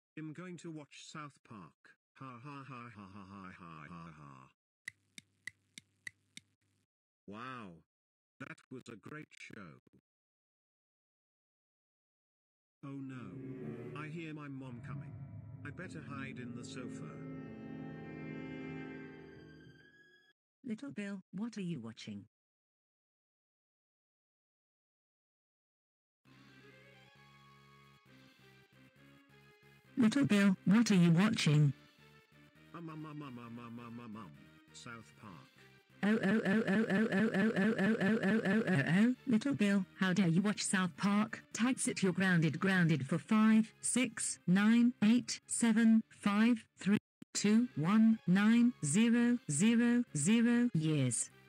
I'm going to watch South Park. Ha ha ha ha ha ha ha ha ha. Wow. That was a great show. Oh no. I hear my mom coming. I better hide in the sofa. Little Bill, what are you watching? Little Bill, what are you watching? South Park. Oh, Little Bill, how dare you watch South Park? Tags it, you're grounded for 5, 6, 9, 8, 7, 5, 3, 2, 1, 9, 0, 0, 0 years.